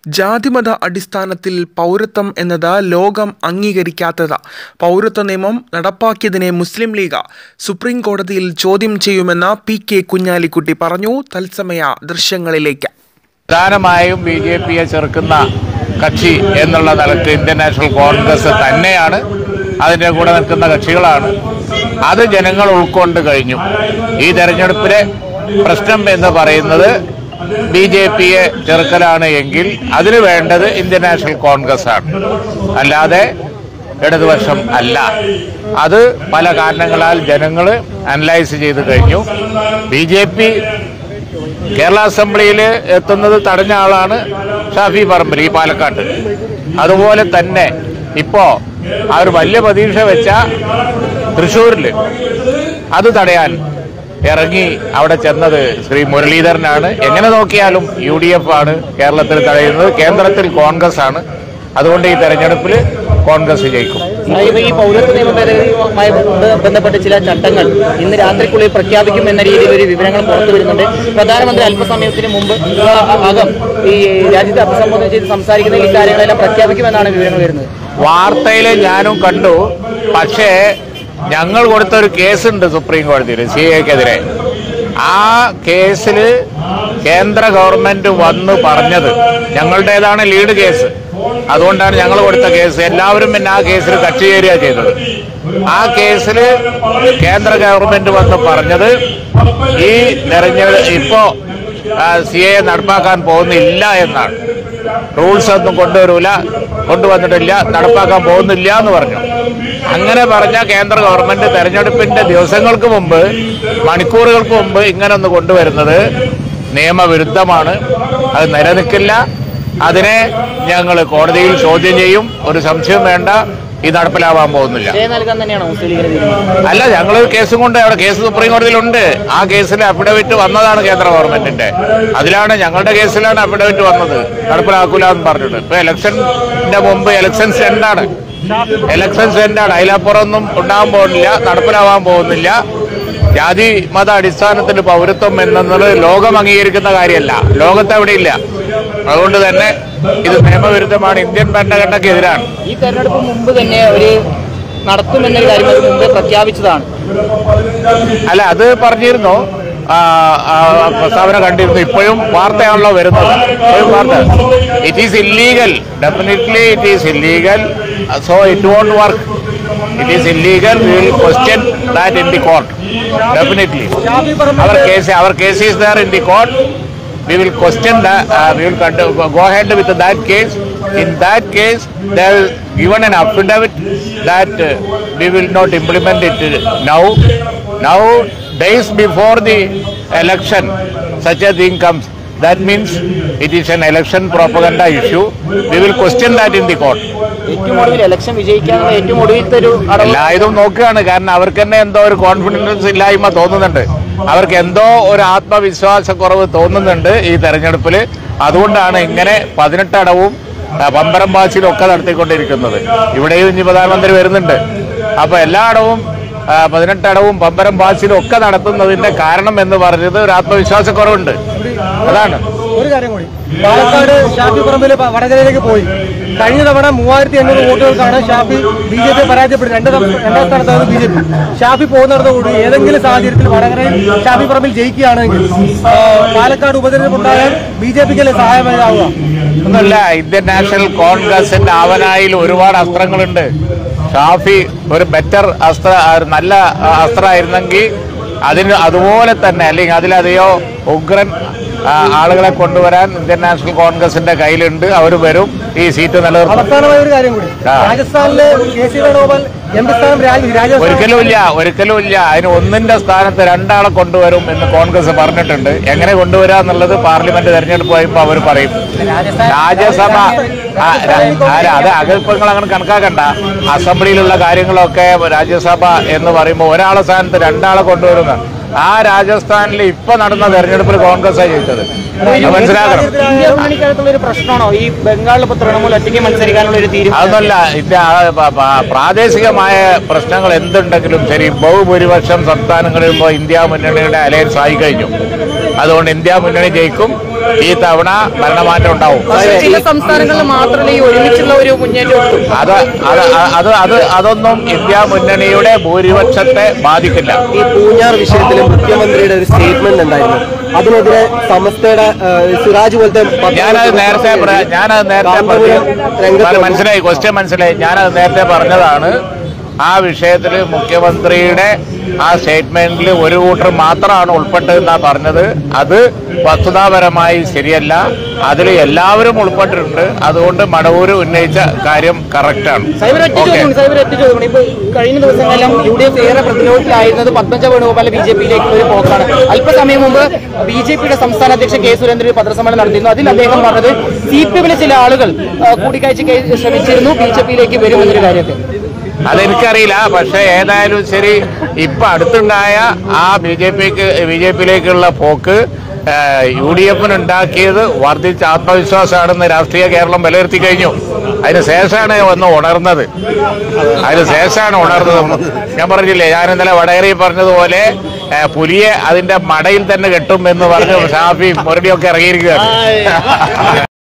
ജാതിമത അടിസ്ഥാനത്തിൽ പൗരത്വം എന്നത് ലോകം അംഗീകരിക്കാത്തത്. പൗരത്വ നിയമം നടപ്പാക്കിയതിനെ മുസ്ലിം ലീഗ് സുപ്രീം കോടതിയിൽ ചോദ്യം ചെയ്യുമെന്ന് PK കുഞ്ഞാലിക്കുട്ടി പറഞ്ഞു. തത്സമയ ദൃശ്യങ്ങളിലേക്ക്. പ്രധാനമായും BJPയെ ചെറുക്കുന്ന കക്ഷി എന്നുള്ള നിലക്ക് ഇന്ത്യൻ നാഷണൽ കോൺഗ്രസ് തന്നെയാണ്. അതിൻ്റെ കൂടെ നിൽക്കുന്ന കക്ഷികളാണ്. അത് ജനങ്ങൾ ഉൾക്കൊണ്ട് കഴിഞ്ഞു. ഈ തെരഞ്ഞെടുപ്പിലെ പ്രശ്നം എന്ന് പറയുന്നത് BJPയെ ചെറുക്കലാണ് എങ്കിൽ അതിന് വേണ്ടത് ഇന്ത്യൻ നാഷണൽ കോൺഗ്രസ് ആണ്, അല്ലാതെ ഇടതുപക്ഷം അല്ല. അത് പല കാരണങ്ങളാൽ ജനങ്ങൾ അനലൈസ് ചെയ്ത് കഴിഞ്ഞു. BJP കേരള അസംബ്ലിയിൽ എത്തുന്നത് തടഞ്ഞ ആളാണ് ഷാഫി പറമ്പിൽ ഈ പാലക്കാട്ട്. അതുപോലെ തന്നെ ഇപ്പോൾ അവർ വലിയ പ്രതീക്ഷ വെച്ച തൃശ്ശൂരിൽ അത് തടയാൻ ഇറങ്ങി അവിടെ ചെന്നത് ശ്രീ മുരളീധരനാണ്. എങ്ങനെ നോക്കിയാലും UDF ആണ് കേരളത്തിൽ തടയുന്നത്, കേന്ദ്രത്തിൽ കോൺഗ്രസ് ആണ്. അതുകൊണ്ട് ഈ തെരഞ്ഞെടുപ്പിൽ കോൺഗ്രസ് ജയിക്കും. ഈ പൗരത്വ നിയമ ഭേദഗതിയുമായി ബന്ധപ്പെട്ട ചില ചട്ടങ്ങൾ ഇന്ന് രാത്രിക്കുള്ളിൽ പ്രഖ്യാപിക്കും എന്ന രീതിയിൽ ഒരു വിവരങ്ങൾ പുറത്തു വരുന്നുണ്ട്. പ്രധാനമന്ത്രി അല്പസമയത്തിന് മുമ്പ് ഈ രാജ്യത്തെ അഭിസംബോധന ചെയ്ത് സംസാരിക്കുന്ന ഈ കാര്യങ്ങളെല്ലാം പ്രഖ്യാപിക്കുമെന്നാണ് വിവരങ്ങൾ വരുന്നത്. വാർത്തയിൽ ഞാനും കണ്ടു. പക്ഷേ ഞങ്ങൾ കൊടുത്തൊരു കേസുണ്ട് സുപ്രീം കോടതിയിൽ CAക്കെതിരെ. ആ കേസിൽ കേന്ദ്ര ഗവൺമെന്റ് വന്ന് പറഞ്ഞത് ഞങ്ങളുടേതാണ് ലീഡ് കേസ്. അതുകൊണ്ടാണ് ഞങ്ങൾ കൊടുത്ത കേസ്. എല്ലാവരും പിന്നെ ആ കേസിൽ കക്ഷി ചേരുക ചെയ്തത്. ആ കേസിൽ കേന്ദ്ര ഗവൺമെന്റ് വന്ന് പറഞ്ഞത് ഈ തെരഞ്ഞെടുപ്പ് ഇപ്പോ CA നടപ്പാക്കാൻ പോകുന്നില്ല എന്നാണ്. റൂൾസ് ഒന്നും കൊണ്ടുവന്നിട്ടില്ല, നടപ്പാക്കാൻ പോകുന്നില്ല എന്ന് പറഞ്ഞു. അങ്ങനെ പറഞ്ഞ കേന്ദ്ര ഗവൺമെന്റ് തെരഞ്ഞെടുപ്പിന്റെ ദിവസങ്ങൾക്ക് മുമ്പ്, മണിക്കൂറുകൾക്ക് മുമ്പ് ഇങ്ങനെ ഒന്ന് കൊണ്ടുവരുന്നത് നിയമവിരുദ്ധമാണ്. അത് നിലനിൽക്കില്ല. അതിനെ ഞങ്ങൾ കോടതിയിൽ ചോദ്യം ചെയ്യും. ഒരു സംശയം വേണ്ട, ഇത് നടപ്പിലാവാൻ പോകുന്നില്ല. അല്ല, ഞങ്ങൾ കേസും കൊണ്ട് അവിടെ കേസ് സുപ്രീം കോടതിയിലുണ്ട്. ആ കേസിൽ അഫിഡവിറ്റ് വന്നതാണ് കേന്ദ്ര ഗവൺമെന്റിന്റെ. അതിലാണ് ഞങ്ങളുടെ കേസിലാണ് അഫിഡവിറ്റ് വന്നത്, നടപ്പിലാക്കൂല എന്ന് പറഞ്ഞിട്ട്. ഇപ്പൊ ഇലക്ഷന്റെ മുമ്പ് ഇലക്ഷൻസ് എൻഡാണ്. അതിലപ്പുറമൊന്നും ഉണ്ടാകാൻ പോകുന്നില്ല, നടപ്പിലാവാൻ പോകുന്നില്ല. ജാതി മത അടിസ്ഥാനത്തിൽ പൗരത്വം എന്നത് ലോകം അംഗീകരിക്കുന്ന കാര്യമല്ല, ലോകത്തെവിടെയില്ല. അതുകൊണ്ട് തന്നെ ഇത് നിയമവിരുദ്ധമാണ്, ഇന്ത്യൻ ഭരണഘടനയ്ക്കെതിരാണ്. ഈ തെരഞ്ഞെടുപ്പ് മുമ്പ് തന്നെ ഒരു നടത്തുമെന്നൊരു കാര്യം മുമ്പ് പ്രഖ്യാപിച്ചതാണ്. അല്ല, അത് പറഞ്ഞിരുന്നു, പ്രസ്താവന കണ്ടിരുന്നു. ഇപ്പോഴും വാർത്തയാണല്ലോ വരുന്നത്. It is illegal, definitely it is illegal. So it won't work. It is illegal. We will question that in the court. Definitely. Our case is there in the court. We will question that. We will go ahead with that case. In that case, they have given an affidavit that we will not implement it now. Now, days before the election, such a thing comes. That means it is an election propaganda issue. We will question that in the court. എല്ലാവരും നോക്കുകയാണ്. കാരണം അവർക്ക് തന്നെ എന്തോ ഒരു confidence ഇല്ലായ്മ തോന്നുന്നുണ്ട്. അവർക്ക് എന്തോ ഒരു ആത്മവിശ്വാസക്കുറവ് തോന്നുന്നുണ്ട് ഈ തെരഞ്ഞെടുപ്പിൽ. അതുകൊണ്ടാണ് ഇങ്ങനെ 18 അടവും പമ്പരം പാച്ചിലും ഒക്കെ നടത്തിക്കൊണ്ടിരിക്കുന്നത്. ഇവിടെയും ഇനി പ്രധാനമന്ത്രി വരുന്നുണ്ട്. അപ്പൊ എല്ലായിടവും 18 അടവും പമ്പരം പാച്ചിലും ഒക്കെ നടത്തുന്നതിന്റെ കാരണം എന്ന് പറഞ്ഞത് ഒരു ആത്മവിശ്വാസക്കുറവുണ്ട്. അതാണ്. ഒരു കാര്യം കൂടി, പാലക്കാട് ഷാഫി പറമ്പിൽ വടകരയിലേക്ക് പോയി. കഴിഞ്ഞ തവണ 3800 വോട്ടുകൾക്കാണ് ഷാഫി BJP പരാജയപ്പെട്ടത്. രണ്ടാം സ്ഥാനത്താണ് BJP. ഷാഫി പോകുന്നിടത്തോടുകൂടി ഏതെങ്കിലും സാഹചര്യത്തിൽ വടകരയിൽ ഷാഫി പറമ്പിൽ ജയിക്കുകയാണെങ്കിൽ പാലക്കാട് ഉപതെരഞ്ഞെടുപ്പ് ഉണ്ടായാൽ BJPക്കല്ലേ സഹായമാവുക? ഒന്നുമില്ല. ഇന്ത്യൻ നാഷണൽ കോൺഗ്രസിന്റെ ആവനായിൽ ഒരുപാട് അസ്ത്രങ്ങളുണ്ട്. ഷാഫി ഒരു ബെറ്റർ നല്ല അസ്ത്രമായിരുന്നെങ്കിൽ അതിന് അതുപോലെ തന്നെ, അല്ലെങ്കിൽ അതിലധികോ ഉഗ്രൻ ആളുകളെ കൊണ്ടുവരാൻ ഇന്ത്യൻ നാഷണൽ കോൺഗ്രസിന്റെ കയ്യിലുണ്ട്. അവർ വരും, ഈ സീറ്റ് നിലനിർത്തും. അവസാനമായ ഒരു കാര്യം കൂടി, രാജസ്ഥാനിലെ KC വേണുഗോപാൽ ഒരിക്കലും ഇല്ല. അതിന് ഒന്നിന്റെ സ്ഥാനത്ത് 2 ആളെ കൊണ്ടുവരും എന്ന് കോൺഗ്രസ് പറഞ്ഞിട്ടുണ്ട്. എങ്ങനെ കൊണ്ടുവരാ എന്നുള്ളത് പാർലമെന്റ് തെരഞ്ഞെടുപ്പ് കഴിയുമ്പോൾ അവർ പറയും. രാജ്യസഭ അത് അകൽപ്പങ്ങൾ അങ്ങനെ കണക്കാക്കണ്ട. അസംബ്ലിയിലുള്ള കാര്യങ്ങളൊക്കെ രാജ്യസഭ എന്ന് പറയുമ്പോൾ ഒരാളെ സ്ഥാനത്ത് 2 ആളെ കൊണ്ടുവരുന്ന ആ രാജസ്ഥാനിൽ ഇപ്പൊ നടന്ന തെരഞ്ഞെടുപ്പിൽ കോൺഗ്രസ് ജയിച്ചത് മനസ്സിലാക്കണം. പ്രശ്നമാണോ ഈ ബംഗാളിൽ തൃണമൂൽ ഒറ്റയ്ക്ക് മത്സരിക്കാനുള്ള ഒരു തീരുമാനം? അതൊന്നല്ല. പ്രാദേശികമായ പ്രശ്നങ്ങൾ എന്തുണ്ടെങ്കിലും ശരി, ബഹുഭൂരിപക്ഷം സംസ്ഥാനങ്ങളിൽ ഇന്ത്യ മുന്നണിയുടെ അലയൻസ് ആയി കഴിഞ്ഞു. അതുകൊണ്ട് ഇന്ത്യ മുന്നണി ജയിക്കും. ഈ തവണ ഭരണമാറ്റം ഉണ്ടാവും. ചില സംസ്ഥാനങ്ങളിൽ മാത്രമല്ല ഈ ഒരുമിച്ചുള്ള ഒരു മുന്നേറ്റം. അതൊന്നും ഇന്ത്യ മുന്നണിയുടെ ഭൂരിപക്ഷത്തെ ബാധിക്കില്ല. ഈ പൂഞ്ഞാർ വിഷയത്തിൽ മുഖ്യമന്ത്രിയുടെ ഒരു സ്റ്റേറ്റ്മെന്റ് ഉണ്ടായിരുന്നു. അതിനെതിരെ സമസ്തയുടെ സിറാജ് പോലത്തെ ഞാനത് നേരത്തെ മനസ്സിലായി, ക്വസ്റ്റ്യൻ മനസ്സിലായി. ഞാനത് നേരത്തെ പറഞ്ഞതാണ്. ആ വിഷയത്തിൽ മുഖ്യമന്ത്രിയുടെ ആ സ്റ്റേറ്റ്മെന്റിൽ ഒരു കൂട്ടർ മാത്രമാണ് ഉൾപ്പെട്ടതെന്നാണ് പറഞ്ഞത്. അത് വസ്തുതാപരമായി ശരിയല്ല. അതിൽ എല്ലാവരും ഉൾപ്പെട്ടിട്ടുണ്ട്. അതുകൊണ്ട് മടവൂർ ഉന്നയിച്ച കാര്യം കറക്റ്റാണ്. കഴിഞ്ഞ ദിവസങ്ങളെല്ലാം UDF ഏറെ പ്രതിരോധത്തിലായിരുന്നത് പത്മജ വേണുഗോപാൽ BJP-യിലേക്ക് ഒരു പോക്കാണ്. അല്പസമയം മുമ്പ് BJP-യുടെ സംസ്ഥാന അധ്യക്ഷൻ K. സുരേന്ദ്രൻ ഒരു പത്രസമ്മേളനം നടത്തിയിരുന്നു. അതിൽ അദ്ദേഹം പറഞ്ഞത് CPM-ലെ ചില ആളുകൾ കൂടിക്കാഴ്ചയ്ക്ക് ശ്രമിച്ചിരുന്നു, BJP-യിലേക്ക് വരുമെന്നൊരു കാര്യത്തെ. അതെനിക്കറിയില്ല. പക്ഷെ ഏതായാലും ശരി, ഇപ്പൊ അടുത്തുണ്ടായ ആ BJP-യിലേക്കുള്ള പോക്ക് UDF-നുണ്ടാക്കിയത് വർദ്ധിച്ച ആത്മവിശ്വാസമാണെന്ന് രാഷ്ട്രീയ കേരളം വിലയിരുത്തി കഴിഞ്ഞു. അതിന് ശേഷമാണ് ഉണർന്നത്. ഞാൻ പറഞ്ഞില്ലേ, ഞാൻ ഇന്നലെ വടകരയിൽ പറഞ്ഞതുപോലെ പുലിയെ അതിന്റെ മടയിൽ തന്നെ കെട്ടും എന്ന് പറഞ്ഞ് ഷാഫി മുരടിയൊക്കെ ഇറങ്ങിയിരിക്കുകയാണ്.